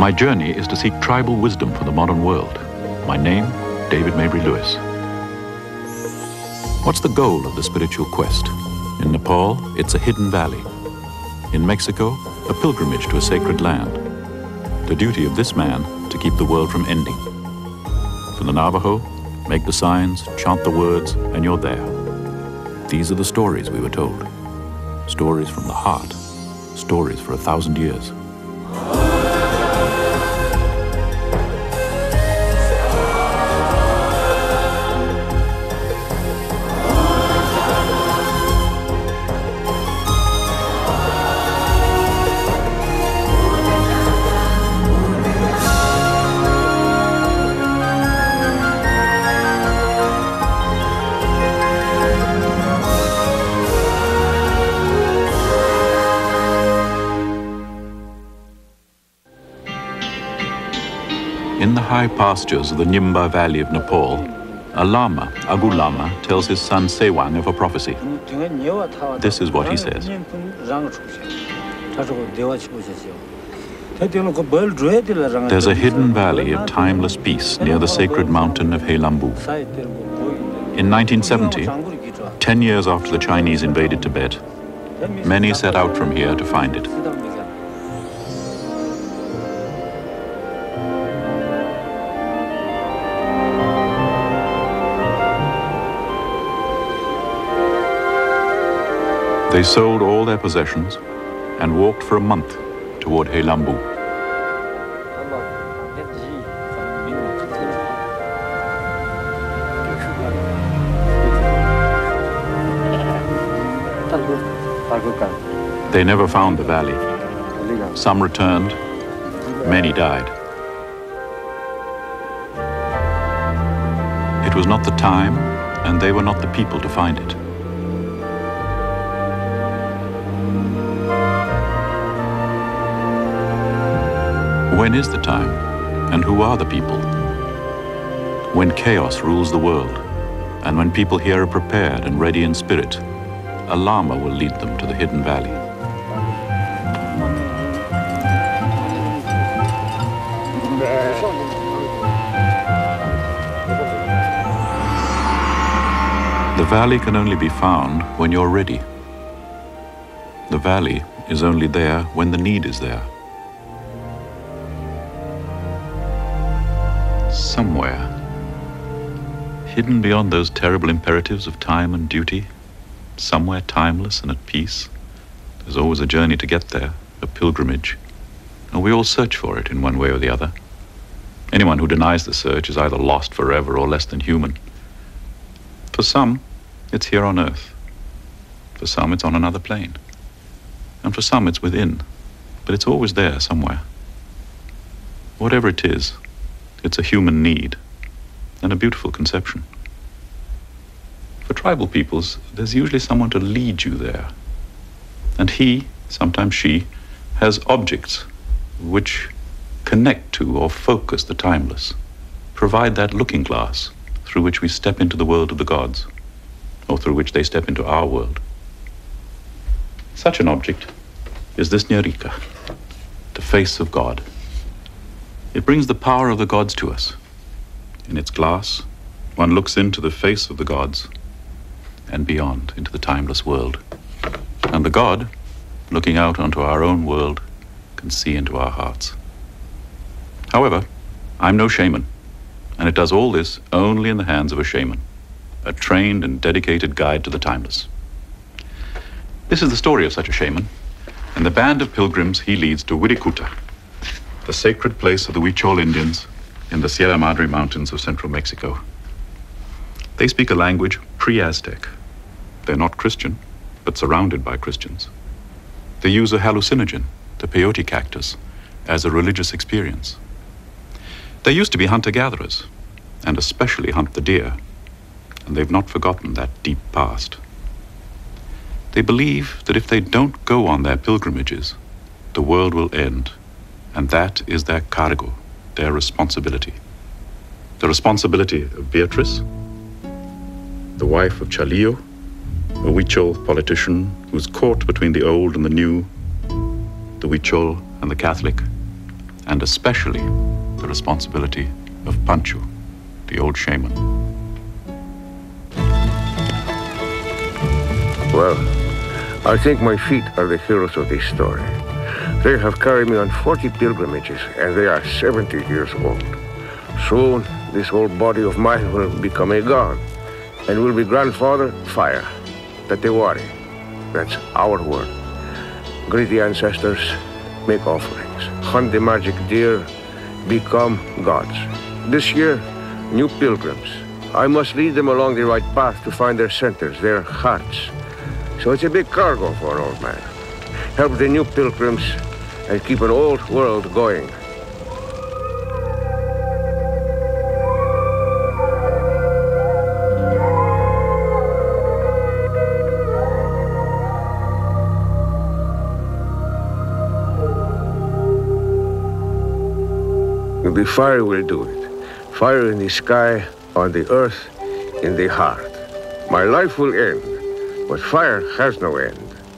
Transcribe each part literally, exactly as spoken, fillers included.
My journey is to seek tribal wisdom for the modern world. My name, David Maybury-Lewis. What's the goal of the spiritual quest? In Nepal, it's a hidden valley. In Mexico, a pilgrimage to a sacred land. The duty of this man to keep the world from ending. For the Navajo, make the signs, chant the words, and you're there. These are the stories we were told. Stories from the heart. Stories for a thousand years. In the high pastures of the Nimba Valley of Nepal, a lama, Agu Lama, tells his son Sewang of a prophecy. This is what he says. There's a hidden valley of timeless peace near the sacred mountain of Helambu. In nineteen seventy, ten years after the Chinese invaded Tibet, many set out from here to find it. They sold all their possessions and walked for a month toward Helambu. They never found the valley. Some returned, many died. It was not the time, and they were not the people to find it. When is the time, and who are the people? When chaos rules the world, and when people here are prepared and ready in spirit, a lama will lead them to the hidden valley. The valley can only be found when you're ready. The valley is only there when the need is there. Somewhere, hidden beyond those terrible imperatives of time and duty, somewhere timeless and at peace, there's always a journey to get there, a pilgrimage, and we all search for it in one way or the other. Anyone who denies the search is either lost forever or less than human. For some, it's here on earth. For some, it's on another plane. And for some, it's within, but it's always there somewhere. Whatever it is, it's a human need and a beautiful conception. For tribal peoples, there's usually someone to lead you there. And he, sometimes she, has objects which connect to or focus the timeless, provide that looking glass through which we step into the world of the gods, or through which they step into our world. Such an object is this Nyarika, the face of God. It brings the power of the gods to us. In its glass, one looks into the face of the gods and beyond, into the timeless world. And the God, looking out onto our own world, can see into our hearts. However, I'm no shaman, and it does all this only in the hands of a shaman, a trained and dedicated guide to the timeless. This is the story of such a shaman, and the band of pilgrims he leads to Wirikuta, the sacred place of the Huichol Indians in the Sierra Madre Mountains of central Mexico. They speak a language pre-Aztec. They're not Christian, but surrounded by Christians. They use a hallucinogen, the peyote cactus, as a religious experience. They used to be hunter-gatherers, and especially hunt the deer, and they've not forgotten that deep past. They believe that if they don't go on their pilgrimages, the world will end. And that is their cargo, their responsibility. The responsibility of Beatrice, the wife of Chalillo, a Huichol politician who's caught between the old and the new, the Huichol and the Catholic, and especially the responsibility of Pancho, the old shaman. Well, I think my feet are the heroes of this story. They have carried me on forty pilgrimages, and they are seventy years old. Soon, this whole body of mine will become a god, and will be grandfather fire, Tatewari. That's our word. Greet the ancestors, make offerings, hunt the magic deer, become gods. This year, new pilgrims. I must lead them along the right path to find their centers, their hearts. So it's a big cargo for an old man. Help the new pilgrims and keep an old world going. The fire will do it. Fire in the sky, on the earth, in the heart. My life will end, but fire has no end.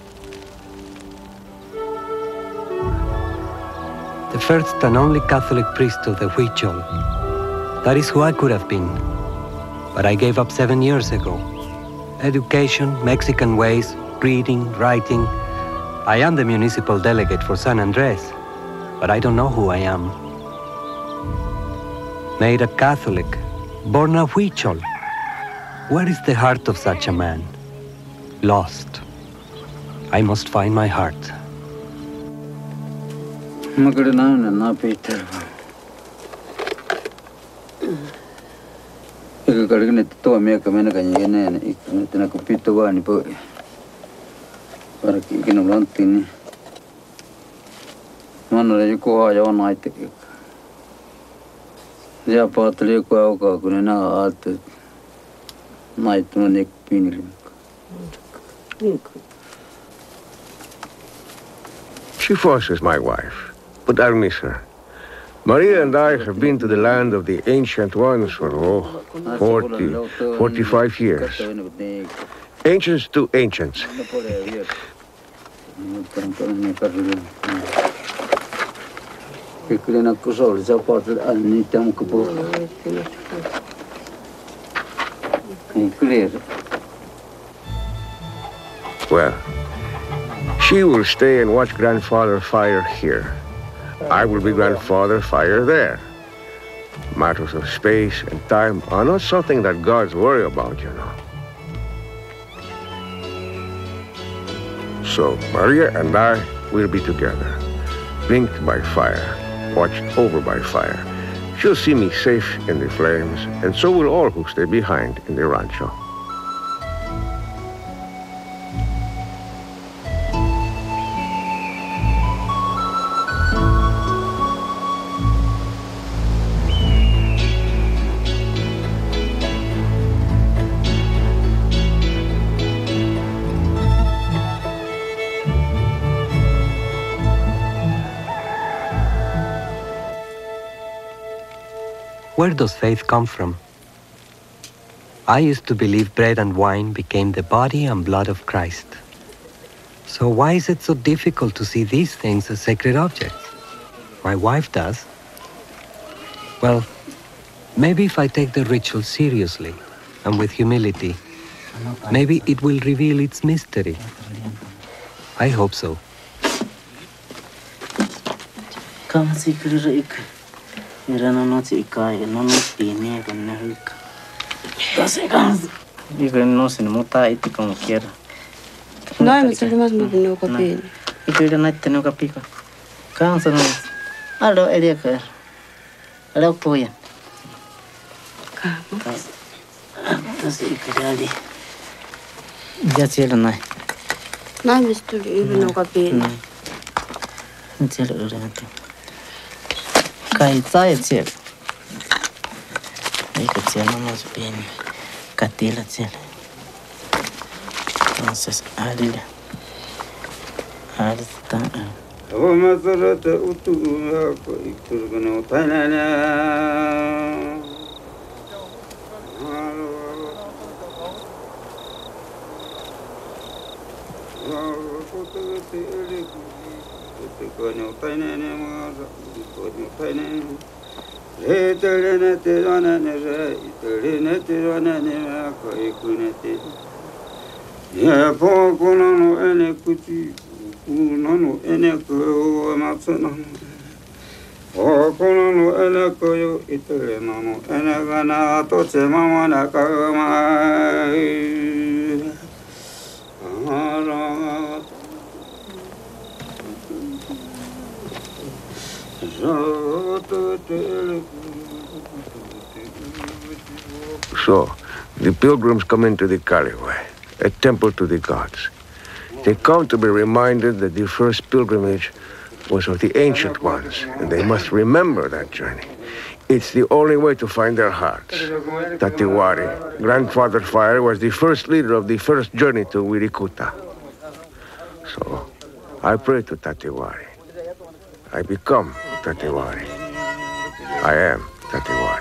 The first and only Catholic priest of the Huichol. That is who I could have been. But I gave up seven years ago. Education, Mexican ways, reading, writing. I am the municipal delegate for San Andres, but I don't know who I am. Made a Catholic, born a Huichol. Where is the heart of such a man? Lost. I must find my heart. Magdalena na Peter. Ika karigna to America mena kanya na tina kupito wa ni po. Para kinulantini. Mana le ko ha ya na ite. Ya patri ko ka kunena at night no nek pinil. She forces my wife, but I'll miss her. Maria and I have been to the land of the ancient ones for oh, forty, forty-five years. Ancients to ancients. Well, she will stay and watch Grandfather fire here. I will be Grandfather fire there. Matters of space and time are not something that gods worry about, you know. So Maria and I will be together, blinked by fire, watched over by fire. She'll see me safe in the flames, and so will all who stay behind in the rancho. Where does faith come from? I used to believe bread and wine became the body and blood of Christ. So why is it so difficult to see these things as sacred objects? My wife does. Well, maybe if I take the ritual seriously and with humility, maybe it will reveal its mystery. I hope so. Mira no no se cae, no no tiene con el casi casi. Digo no se nota y como quiera. No hay mucho más muy no capín. Y que no tiene capico. Cansa no. Aló elia que. Aló poyan. Casi. Casi que dali. Ya se lo no. No me estoy no capín. No se lo no. Kai tsai tsel. Ai que tsel no nos viene. Catila tsel. Entonces, alila. Alita. O mazarata utu ko ikurgano tanana. So, the pilgrims come into the Kaliwai, a temple to the gods. They come to be reminded that the first pilgrimage was of the ancient ones, and they must remember that journey. It's the only way to find their hearts. Tatiwari, Grandfather Fire, was the first leader of the first journey to Wirikuta. So, I pray to Tatiwari. I become Tatiwari. I am Tatiwari.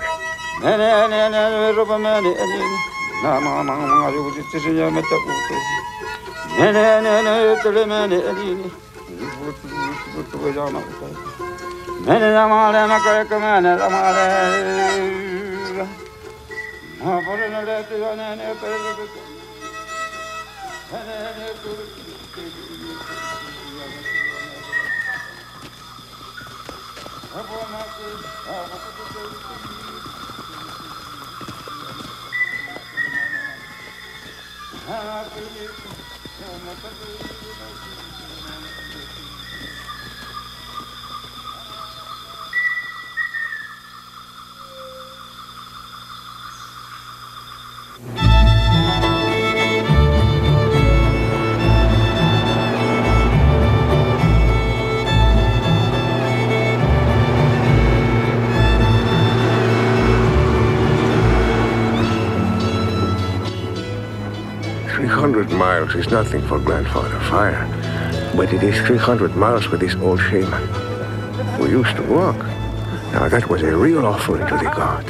three hundred miles is nothing for Grandfather Fire, but it is three hundred miles for this old shaman. We used to walk. Now that was a real offering to the gods.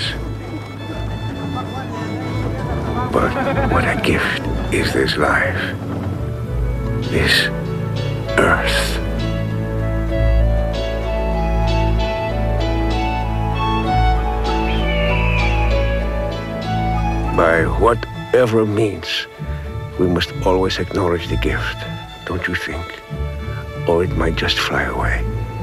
But what a gift is this life, this earth. By whatever means, we must always acknowledge the gift, don't you think? Or it might just fly away.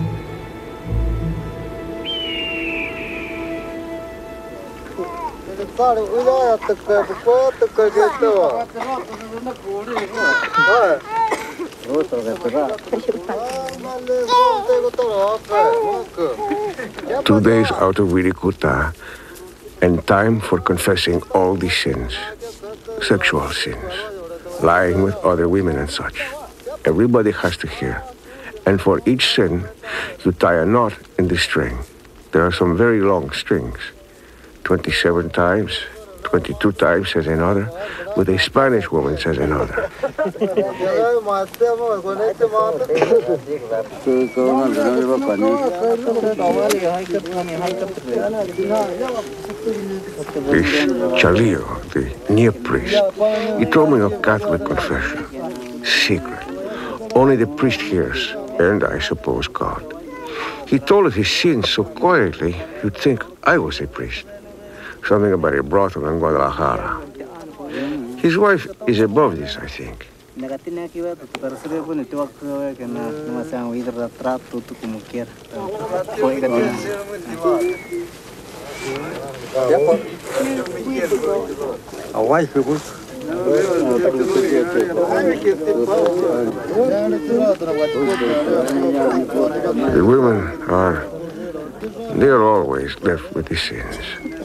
Two days out of Wirikuta, and time for confessing all the sins, sexual sins, lying with other women and such. Everybody has to hear. And for each sin, you tie a knot in the string. There are some very long strings. twenty-seven times, twenty-two times says another, with a Spanish woman says another. This Chalio, the near priest, he told me of Catholic confession. Secret. Only the priest hears, and I suppose God. He told us his sins so quietly, you'd think I was a priest. Something about a brothel in Guadalajara. His wife is above this, I think. A wife, the women are, they're always left with the sins.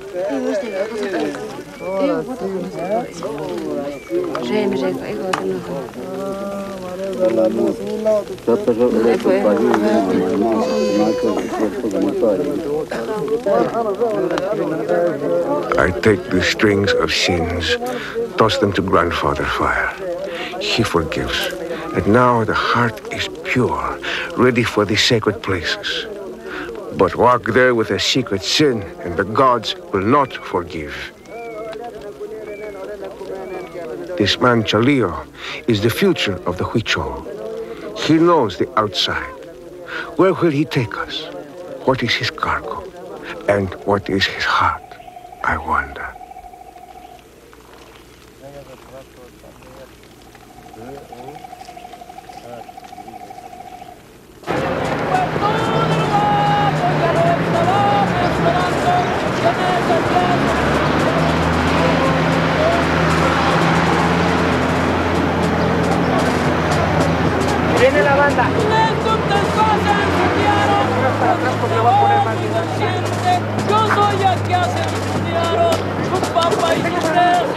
I take the strings of sins, toss them to Grandfather Fire. He forgives, and now the heart is pure, ready for the sacred places. But walk there with a secret sin, and the gods will not forgive. This man Chalio is the future of the Huichol. He knows the outside, Where will he take us? What is his cargo? And what is his heart? I wonder. Viene la banda. Yo soy el que hace tu papá y tu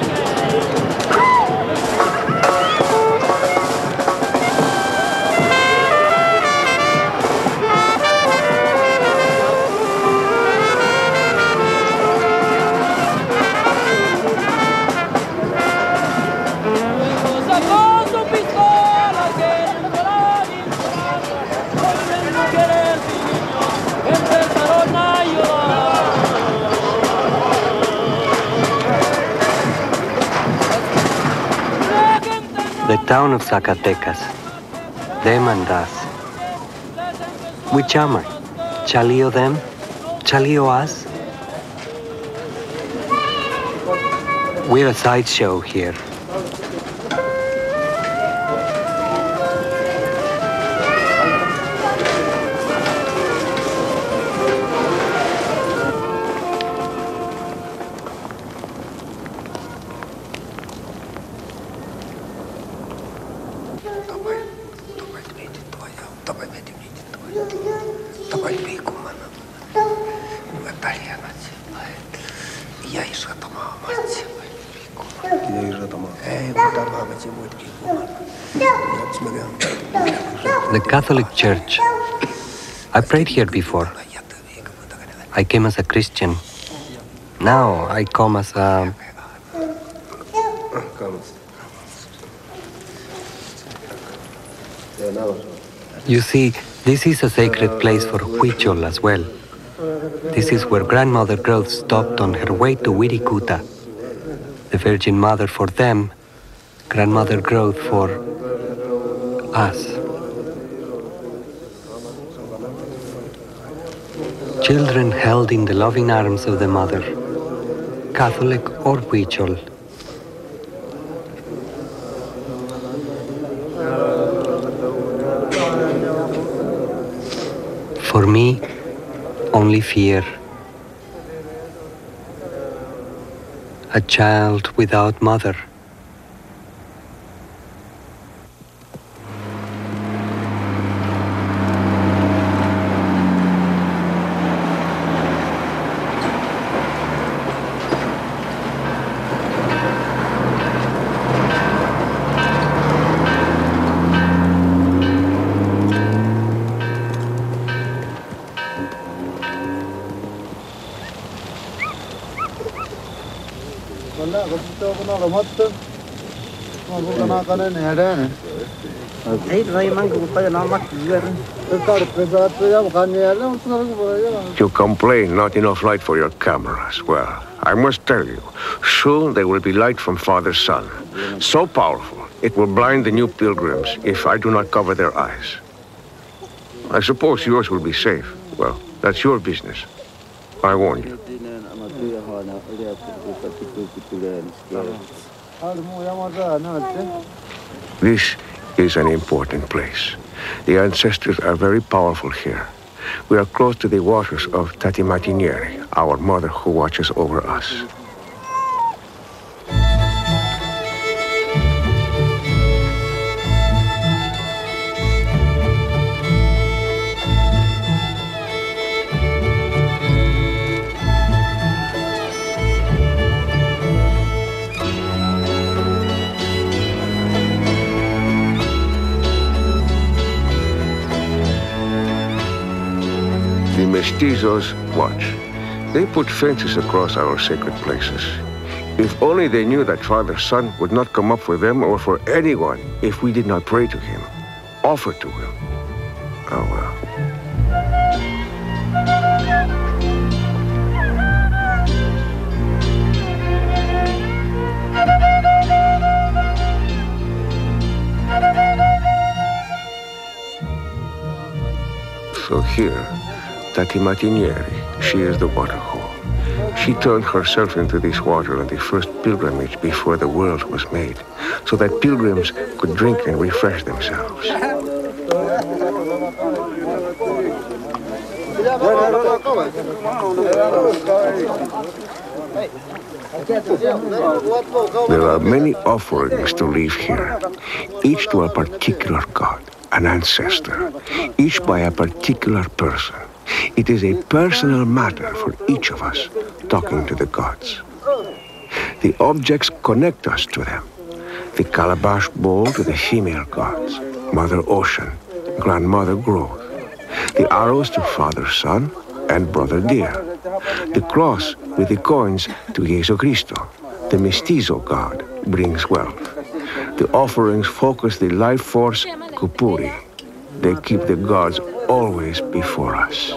The town of Zacatecas, them and us. Which am I? Chalio them? Chalio us? We're a sideshow here. The Catholic Church. I prayed here before. I came as a Christian. Now I come as a... You see, this is a sacred place for Huichol as well. This is where Grandmother Growth stopped on her way to Wirikuta. The Virgin Mother for them, Grandmother Growth for us. Children held in the loving arms of the Mother, Catholic or Huichol. For me, only fear. A child without mother. You complain not enough light for your cameras. Well, I must tell you, soon there will be light from Father's Sun. So powerful, it will blind the new pilgrims if I do not cover their eyes. I suppose yours will be safe. Well, that's your business. I warn you. This is an important place. The ancestors are very powerful here. We are close to the waters of Tatimatinieri, our mother who watches over us. The mestizos watch. They put fences across our sacred places. If only they knew that Father's Son would not come up for them or for anyone if we did not pray to him, offer to him. Oh well. So here, Tati Matinieri, she is the water hole. She turned herself into this water on the first pilgrimage before the world was made, so that pilgrims could drink and refresh themselves. There are many offerings to leave here, each to a particular god, an ancestor, each by a particular person. It is a personal matter for each of us, talking to the gods. The objects connect us to them. The calabash bowl to the female gods, Mother Ocean, Grandmother Growth. The arrows to Father Sun and Brother Deer. The cross with the coins to Jesu Cristo. The mestizo god brings wealth. The offerings focus the life force Kupuri. They keep the gods always before us.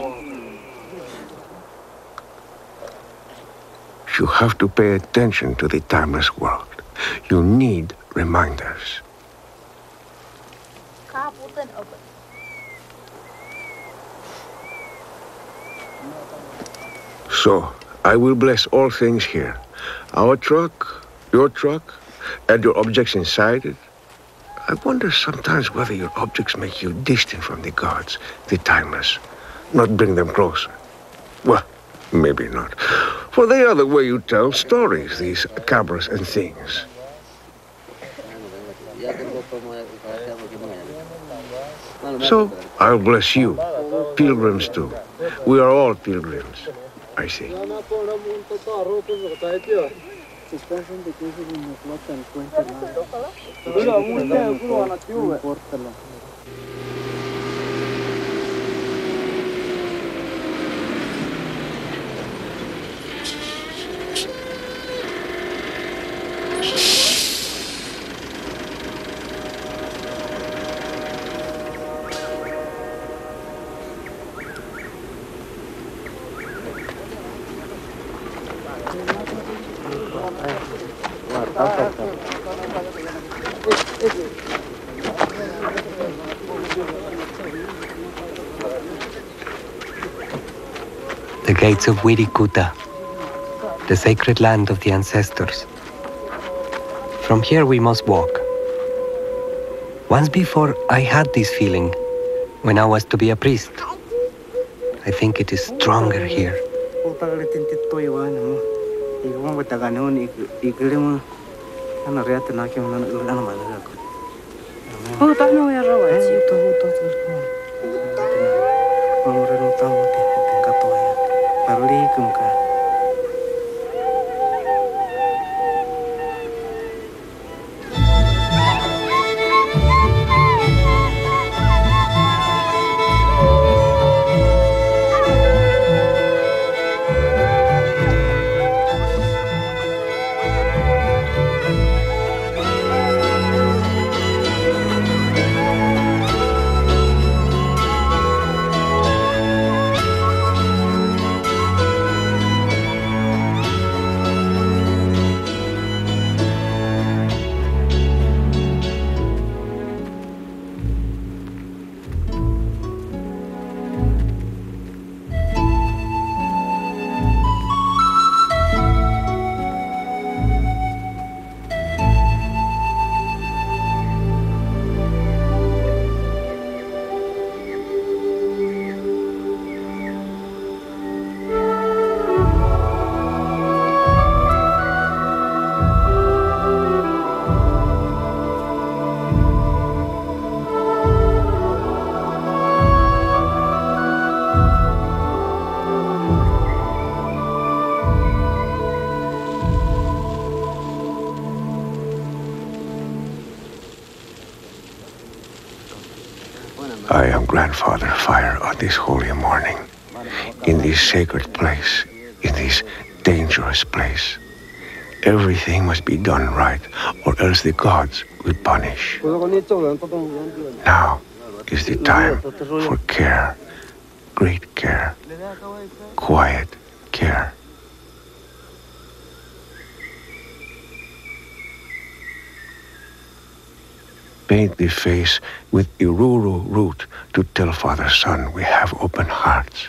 You have to pay attention to the timeless world. You need reminders. So, I will bless all things here. Our truck, your truck, and your objects inside it. I wonder sometimes whether your objects make you distant from the gods, the timeless, not bring them closer. Well, maybe not. For they are the way you tell stories, these cabras and things. So, I'll bless you, pilgrims too. We are all pilgrims, I see. The gates of Wirikuta, the sacred land of the ancestors. From here we must walk. Once before I had this feeling when I was to be a priest. I think it is stronger here. I am Grandfather Fire on this holy morning, in this sacred place, in this dangerous place. Everything must be done right, or else the gods will punish. Now is the time for care, great care, quiet care. paint the face with iruru root to tell Father Son we have open hearts.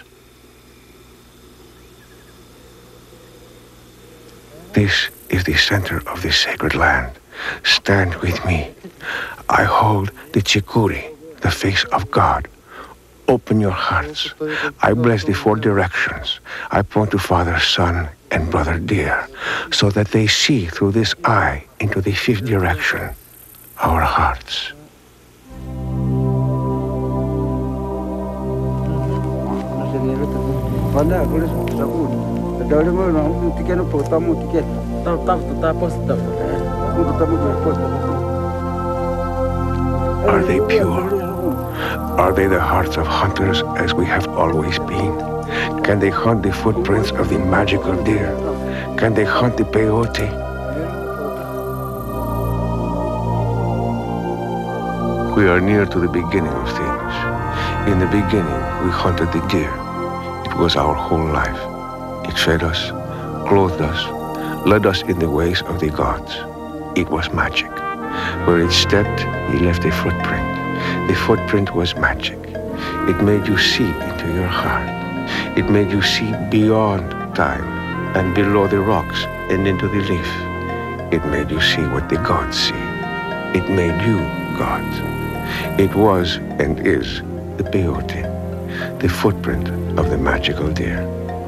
This is the center of this sacred land. Stand with me. I hold the chikuri, the face of God. Open your hearts. I bless the four directions. I point to Father, Son, and Brother Dear, so that they see through this eye into the fifth direction, our hearts. Are they pure? Are they the hearts of hunters as we have always been? Can they hunt the footprints of the magical deer? Can they hunt the peyote? We are near to the beginning of things. In the beginning, we hunted the deer. It was our whole life. It fed us, clothed us, led us in the ways of the gods. It was magic. Where it stepped, he left a footprint. The footprint was magic. It made you see into your heart. It made you see beyond time and below the rocks and into the leaf. It made you see what the gods see. It made you gods. It was and is the peyote, the footprint of the magical deer.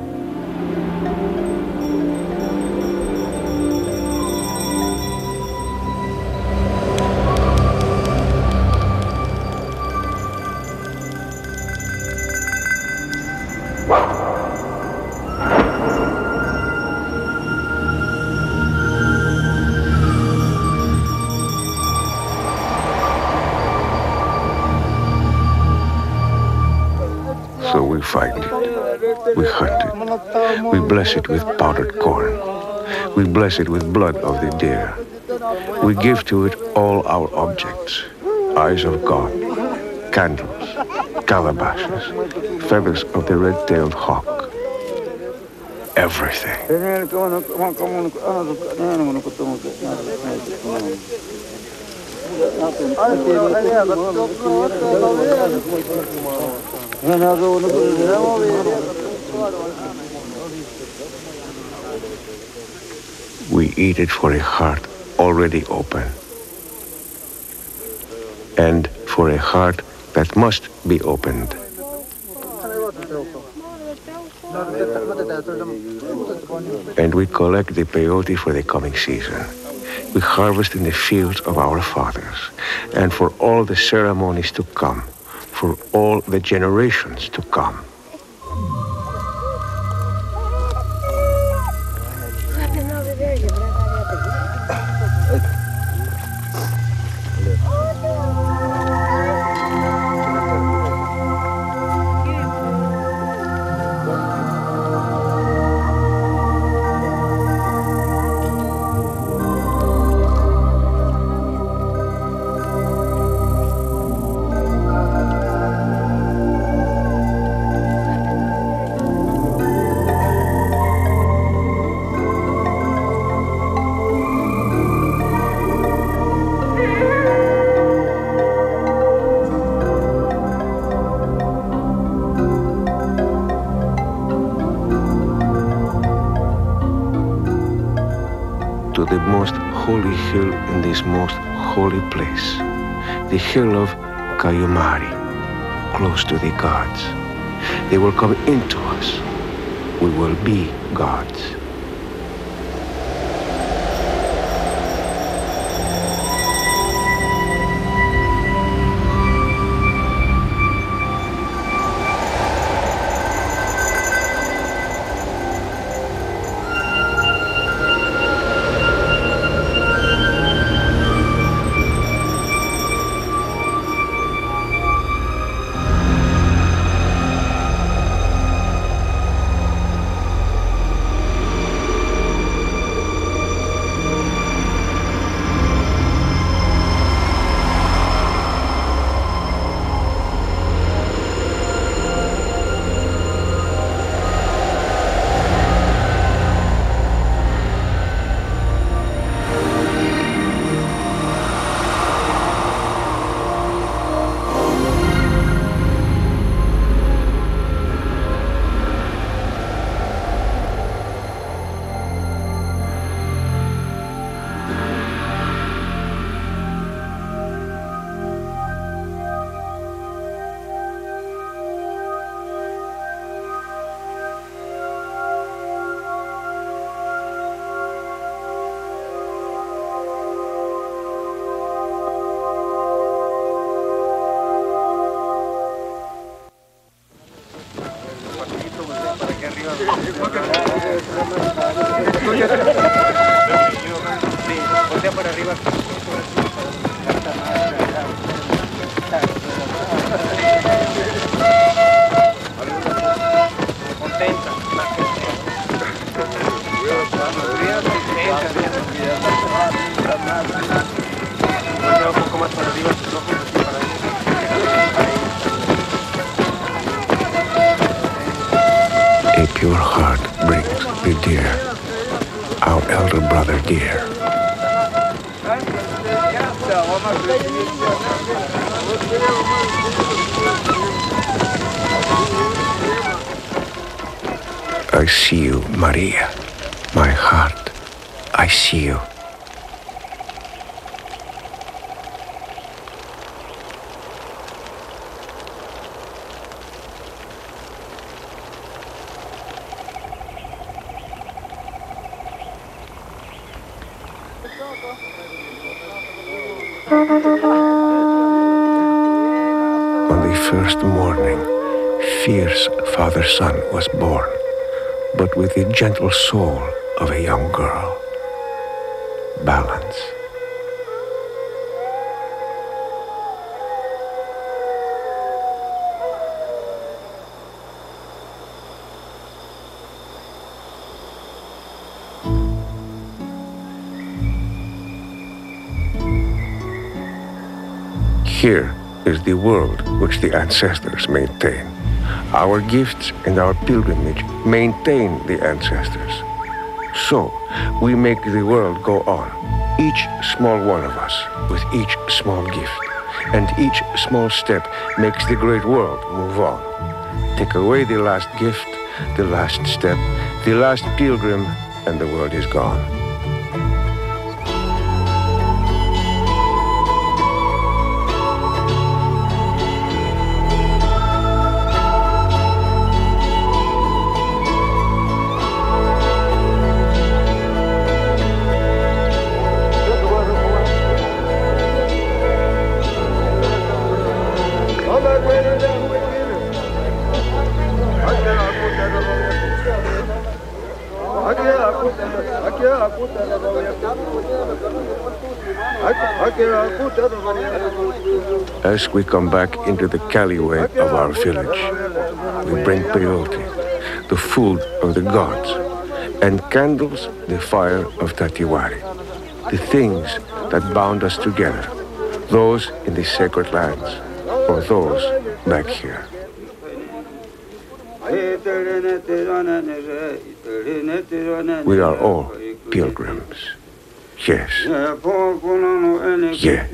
So we find it, we hunt it, we bless it with powdered corn, we bless it with blood of the deer, we give to it all our objects, eyes of God, candles, calabashes, feathers of the red-tailed hawk, everything. We eat it for a heart already open, and for a heart that must be opened. And we collect the peyote for the coming season. We harvest in the fields of our fathers, and for all the ceremonies to come, for all the generations to come. To the most holy hill in this most holy place, the hill of Kayumari, close to the gods. They will come into us. We will be gods. A pure heart brings the deer, our elder brother deer. I see you, Maria, my heart, I see you. On the first morning, fierce father-son was born, but with the gentle soul of a young girl. Balance. Here is the world which the ancestors maintain. Our gifts and our pilgrimage maintain the ancestors. So, we make the world go on, each small one of us, with each small gift. And each small step makes the great world move on. Take away the last gift, the last step, the last pilgrim, and the world is gone. As we come back into the alleyway of our village, we bring peyote, the food of the gods, and candles, the fire of Tatiwari, the things that bound us together, those in the sacred lands, or those back here. We are all pilgrims. Yes. Yes.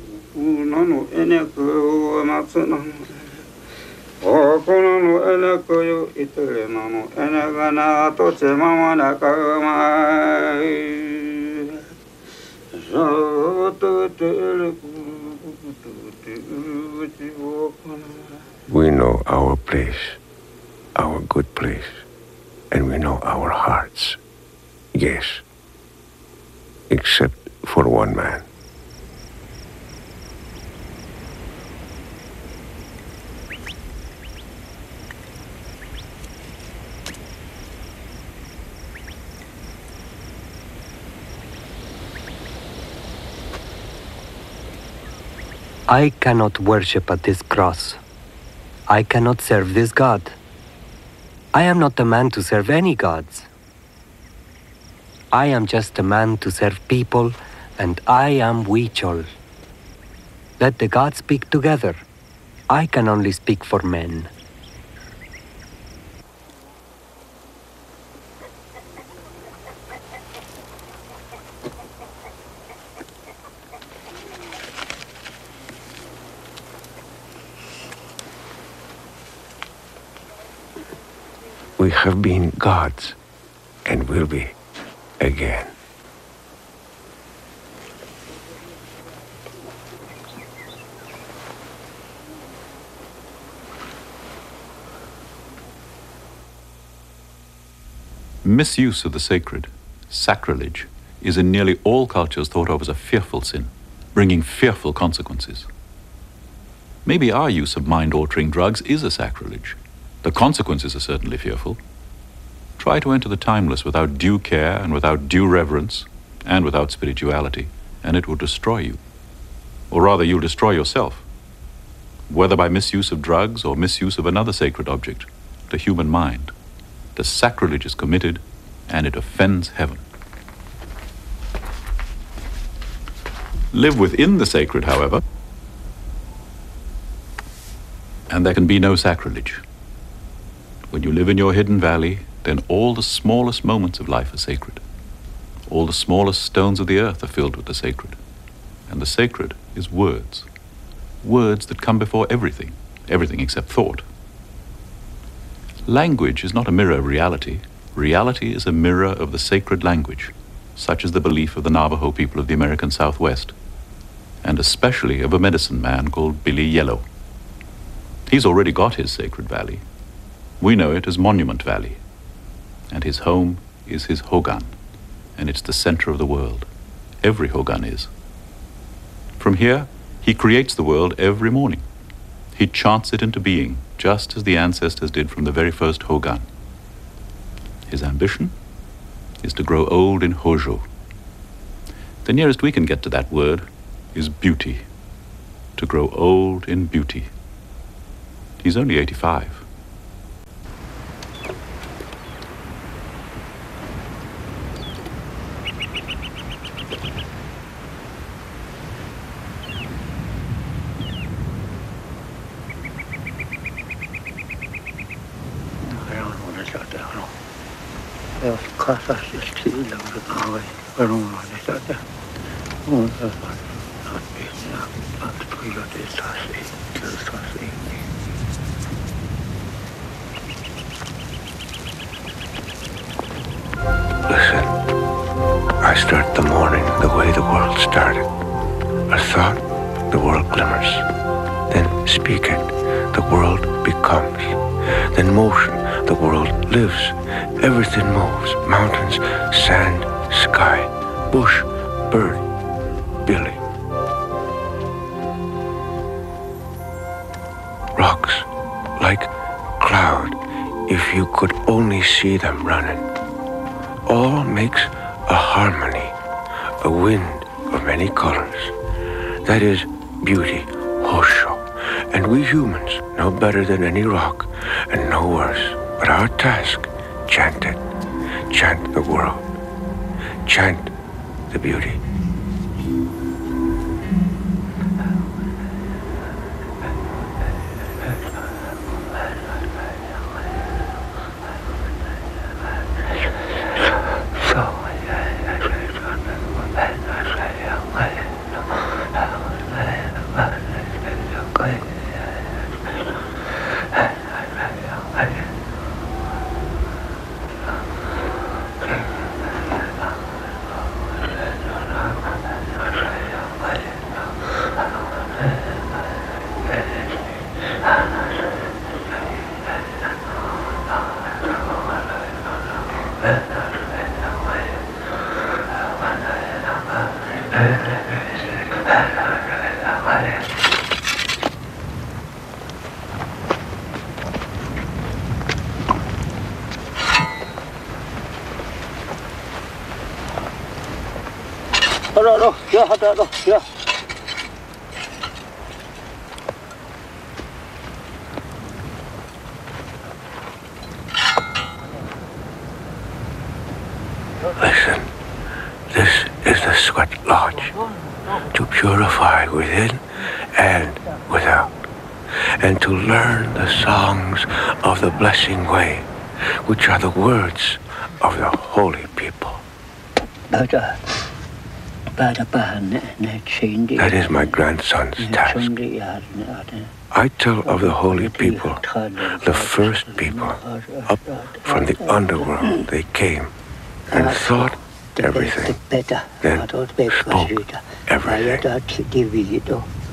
We know our place, our good place, and we know our hearts. Yes. Except for one man. I cannot worship at this cross. I cannot serve this God. I am not a man to serve any gods. I am just a man to serve people, and I am Huichol. Let the gods speak together. I can only speak for men. We have been gods, and will be again. Misuse of the sacred, sacrilege, is in nearly all cultures thought of as a fearful sin, bringing fearful consequences. Maybe our use of mind-altering drugs is a sacrilege. The consequences are certainly fearful. Try to enter the timeless without due care and without due reverence, and without spirituality, and it will destroy you. Or rather, you'll destroy yourself, whether by misuse of drugs or misuse of another sacred object, the human mind. The sacrilege is committed, and it offends heaven. Live within the sacred, however, and there can be no sacrilege. When you live in your hidden valley, then all the smallest moments of life are sacred. All the smallest stones of the earth are filled with the sacred. And the sacred is words. Words that come before everything, everything except thought. Language is not a mirror of reality. Reality is a mirror of the sacred language, such as the belief of the Navajo people of the American Southwest, and especially of a medicine man called Billy Yellow. He's already got his sacred valley. We know it as Monument Valley, and his home is his hogan, and it's the center of the world. Every hogan is. From here, he creates the world every morning. He chants it into being, just as the ancestors did from the very first hogan. His ambition is to grow old in Hojo. The nearest we can get to that word is beauty, to grow old in beauty. He's only eighty-five. Listen, I start the morning the way the world started. A thought, the world glimmers. Then speak it, the world becomes. Then motion, the world lives. Everything moves. Mountains, sand, sky, bush, bird, Billy. Rocks, like cloud, if you could only see them running. All makes a harmony, a wind of many colors. That is beauty, Hosho. And we humans know better than any rock, and no worse. But our task, chant it. Chant the world. Chant the beauty. Listen, this is the sweat lodge, to purify within and without, and to learn the songs of the blessing way, which are the words of the holy people. That is my grandson's task. I tell of the holy people, the first people, up from the underworld they came and thought everything, then spoke everything.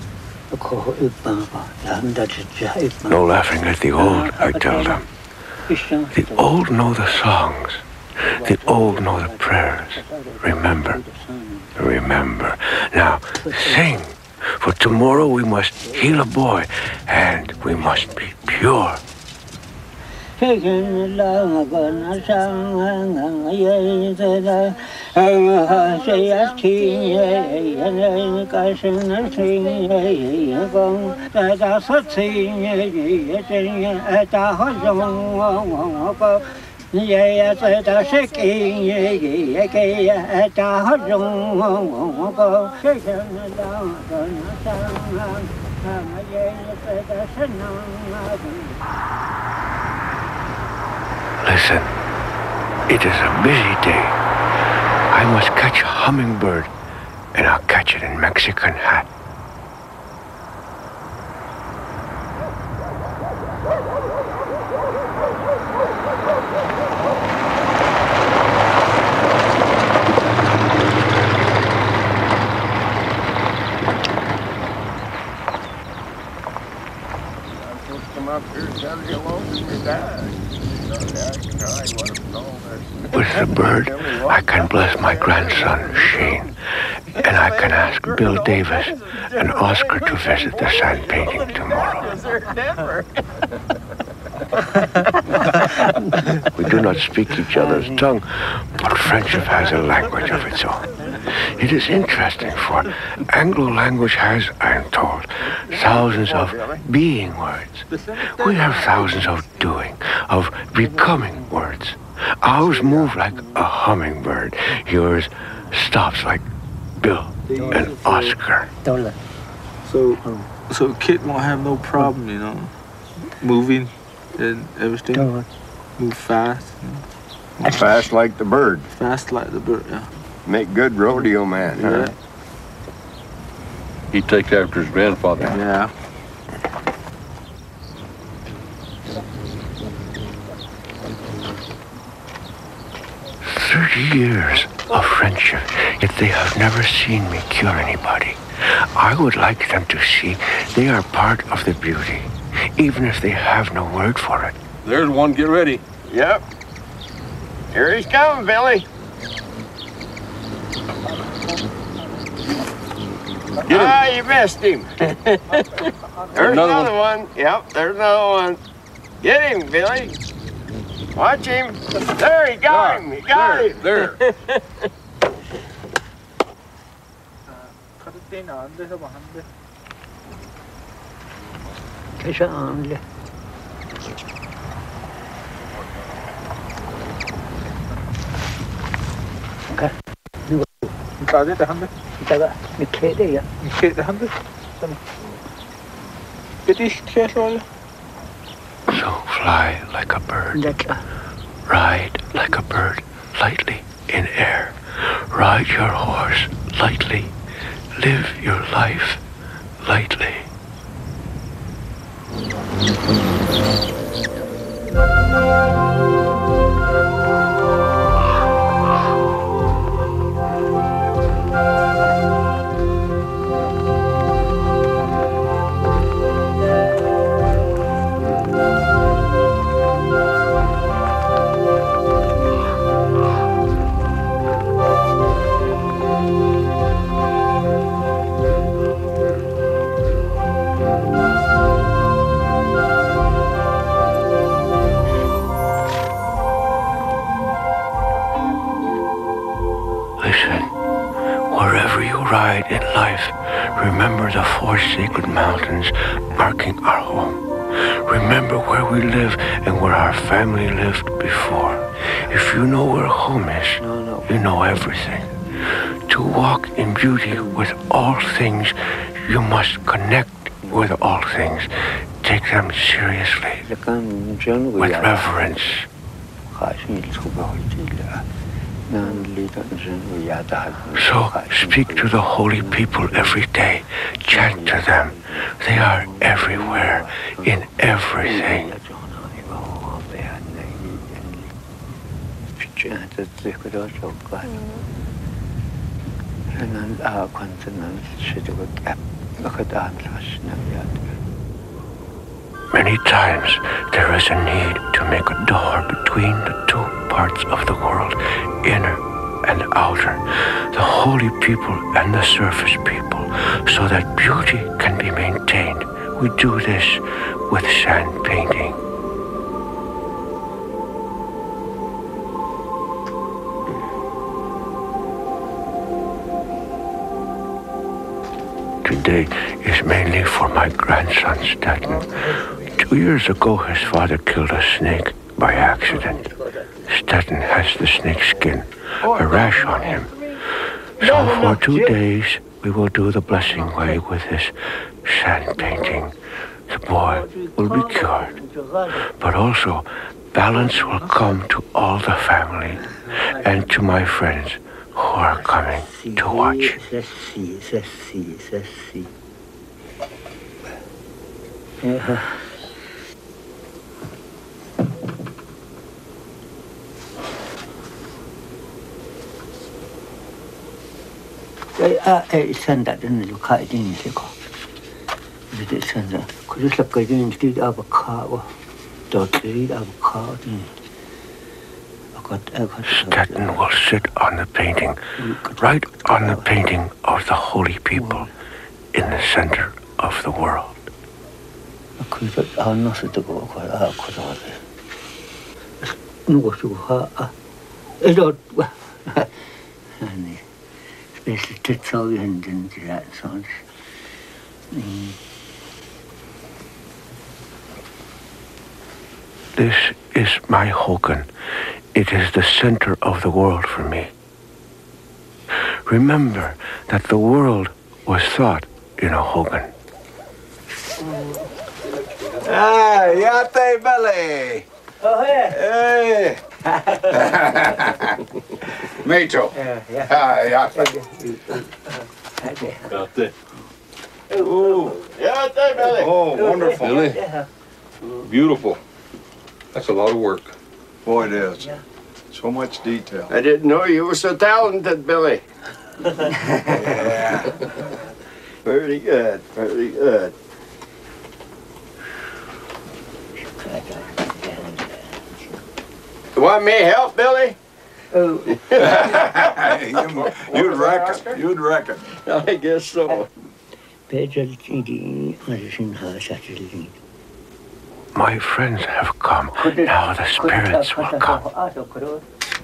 No laughing at the old, I tell them. The old know the songs. The old know the prayers. Remember, remember. Now, sing, for tomorrow we must heal a boy, and we must be pure. Listen, it is a busy day. I must catch a hummingbird, and I'll catch it in Mexican hat. With the bird, I can bless my grandson, Shane, and I can ask Bill Davis and Oscar to visit the sand painting tomorrow. We do not speak each other's tongue, but friendship has a language of its own. It is interesting, for Anglo language has, I am told, thousands of being words. We have thousands of doing, of becoming words. Ours move like a hummingbird. Yours stops like Bill and Oscar. So, so kid won't have no problem, you know, moving and everything. Move fast. You know. Fast like the bird. Fast like the bird, yeah. Make good rodeo man, huh? Yeah. He takes after his grandfather. Yeah. Thirty years of friendship, yet they have never seen me cure anybody. I would like them to see they are part of the beauty, even if they have no word for it. There's one, get ready. Yep. Here he's coming, Billy. Get him. Ah, you missed him. There's Another another one. one. Yep, there's another one. Get him, Billy. Watch him. There, he got him. He got him. There. So fly like a bird, ride like a bird, lightly in air. Ride your horse lightly, live your life lightly. Ride in life, remember the four sacred mountains marking our home. Remember where we live and where our family lived before. If you know where home is, you know everything. To walk in beauty with all things, you must connect with all things. Take them seriously, with reverence. So speak to the holy people every day. Chant to them. They are everywhere, in everything. Many times there is a need to make a door between the two parts of the world, inner and outer, the holy people and the surface people, so that beauty can be maintained. We do this with sand painting. today is mainly for my grandson, Staten. Two years ago, his father killed a snake by accident. Staten has the snake skin, a rash on him. So for two days, we will do the blessing way with his sand painting. The boy will be cured. But also, balance will come to all the family and to my friends who are coming to watch. I send that in the local identity. It sends that. Could you look at the institute of a car? Don't read of a car. Staten will sit on the painting, right on the painting of the holy people in the center of the world. This is my Hogan. It is the center of the world for me. Remember that the world was thought in a Hogan. Hey, yate belly. Oh, hey. Hey. Me too. Yeah, yeah. Hi, yate. Yate. Ooh. Yate belly. Oh, wonderful. Really? Beautiful. That's a lot of work. Boy, it is. So much detail. I didn't know you were so talented, Billy. Yeah. Very good, very good. You want me to help, Billy? Oh. you, you'd reckon. You'd reckon. I guess so. My friends have come. Now the spirits will come.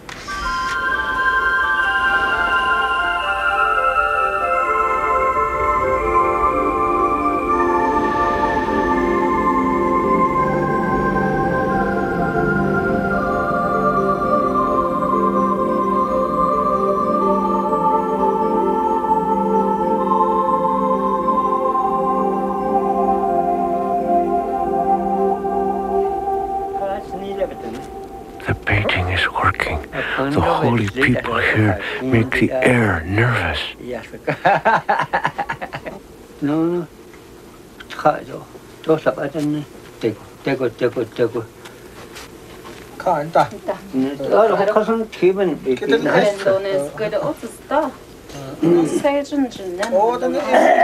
The painting is working. The holy people here make the air nervous. No, no. Dos up at an take, take, take, take. Can't Oh, cousin Cuban. Dones good also stop. Sage Oh, then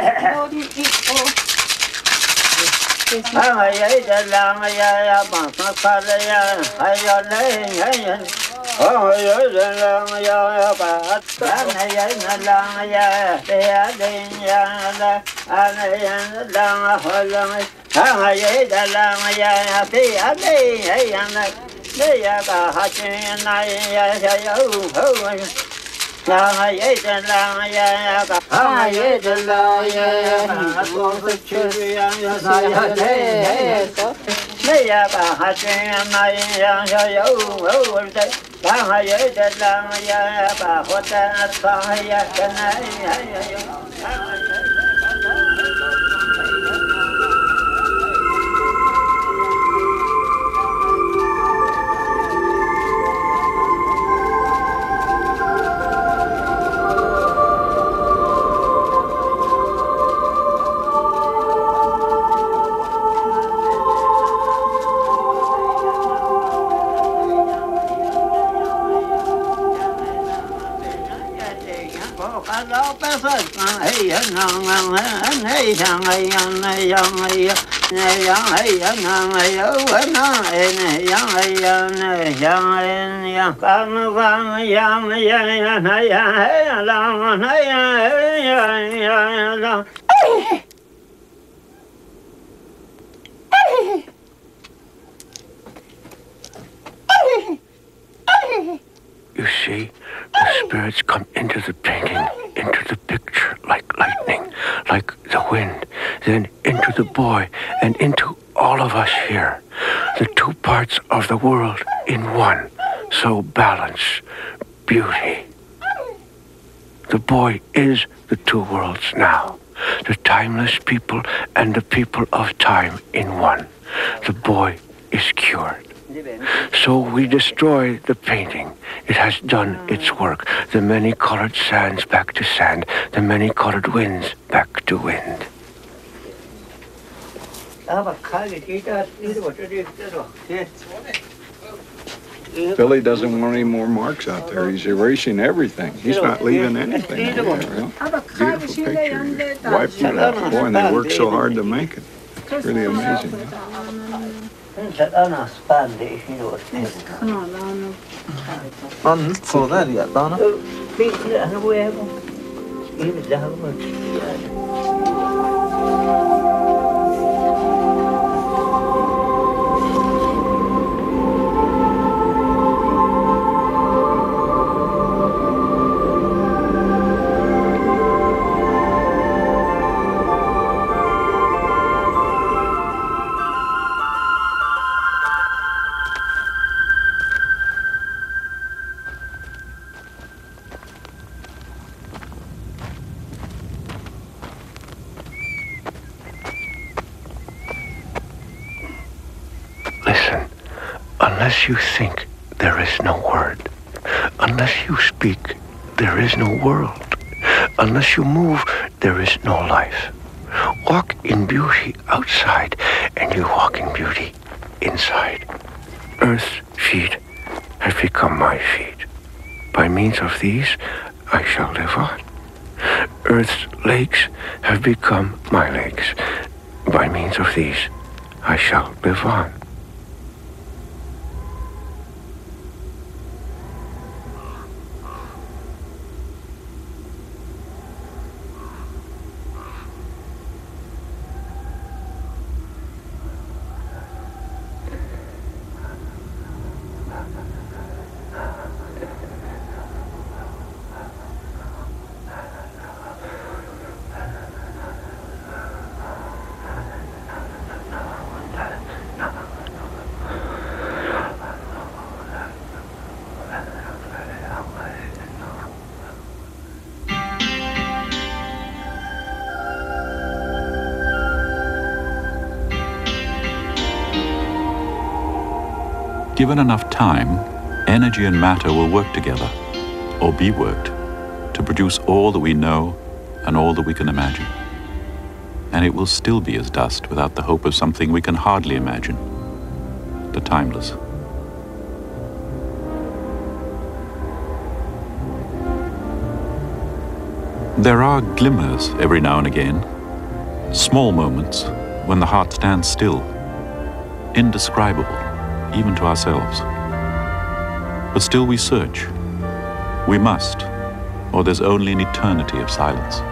Ah, yeah, yeah, yeah, yeah, yeah, yeah, yeah, yeah. Oh, yeah, yeah, yeah, but yeah, yeah, yeah, yeah, yeah, You see, the spirits come into the painting, into the picture like lightning, like the wind, then into the boy and into all of us here. The two parts of the world in one, so balance, beauty. The boy is the two worlds now, the timeless people and the people of time in one. The boy is cured. So we destroy the painting. It has done its work. The many-colored sands back to sand, the many-colored winds back to wind. Billy doesn't want any more marks out there. He's erasing everything. He's not leaving anything in there. Well, beautiful picture. You wiped it out. Boy, and they worked so hard to make it. It's really amazing. On for that, yeah, Donna. Unless you think, there is no word. Unless you speak, there is no world. Unless you move, there is no life. Walk in beauty outside, and you walk in beauty inside. Earth's feet have become my feet. By means of these, I shall live on. Earth's legs have become my legs. By means of these, I shall live on. Given enough time, energy and matter will work together, or be worked, to produce all that we know and all that we can imagine. And it will still be as dust without the hope of something we can hardly imagine, the timeless. There are glimmers every now and again, small moments when the heart stands still, indescribable, even to ourselves. But still we search. We must, or there's only an eternity of silence.